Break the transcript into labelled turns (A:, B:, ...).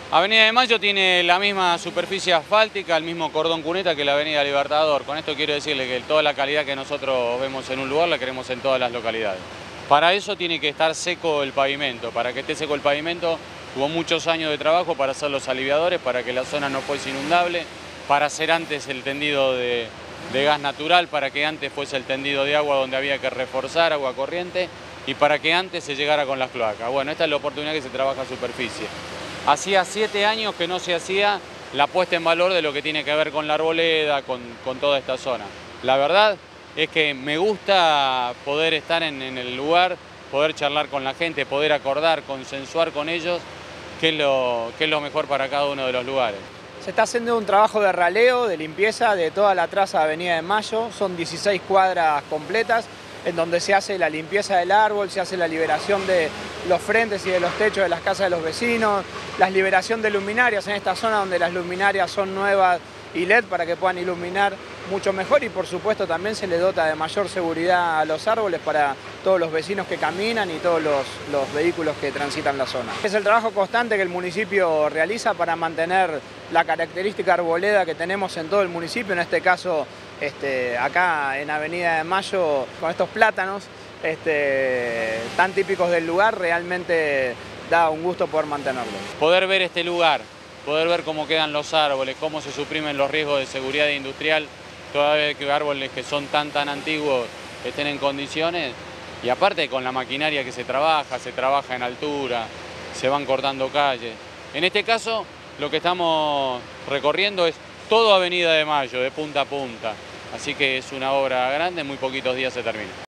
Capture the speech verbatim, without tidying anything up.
A: Avenida de Mayo tiene la misma superficie asfáltica, el mismo cordón cuneta que la Avenida Libertador. Con esto quiero decirle que toda la calidad que nosotros vemos en un lugar la queremos en todas las localidades. Para eso tiene que estar seco el pavimento. Para que esté seco el pavimento hubo muchos años de trabajo para hacer los aliviadores, para que la zona no fuese inundable, para hacer antes el tendido de, de gas natural, para que antes fuese el tendido de agua donde había que reforzar agua corriente y para que antes se llegara con las cloacas. Bueno, esta es la oportunidad que se trabaja a superficie. Hacía siete años que no se hacía la puesta en valor de lo que tiene que ver con la arboleda, con, con toda esta zona. La verdad es que me gusta poder estar en, en el lugar, poder charlar con la gente, poder acordar, consensuar con ellos qué es, lo, qué es lo mejor para cada uno de los lugares.
B: Se está haciendo un trabajo de raleo, de limpieza de toda la traza de Avenida de Mayo. Son dieciséis cuadras completas en donde se hace la limpieza del árbol, se hace la liberación de los frentes y de los techos de las casas de los vecinos, la liberación de luminarias en esta zona donde las luminarias son nuevas y L E D para que puedan iluminar mucho mejor, y por supuesto también se le dota de mayor seguridad a los árboles para todos los vecinos que caminan y todos los, los vehículos que transitan la zona. Es el trabajo constante que el municipio realiza para mantener la característica arboleda que tenemos en todo el municipio, en este caso este, acá en Avenida de Mayo, con estos plátanos este, tan típicos del lugar. Realmente da un gusto poder mantenerlos.
A: Poder ver este lugar, poder ver cómo quedan los árboles, cómo se suprimen los riesgos de seguridad industrial, toda vez que árboles que son tan tan antiguos estén en condiciones, y aparte con la maquinaria que se trabaja, se trabaja en altura, se van cortando calles. En este caso lo que estamos recorriendo es toda Avenida de Mayo, de punta a punta, así que es una obra grande, en muy poquitos días se termina.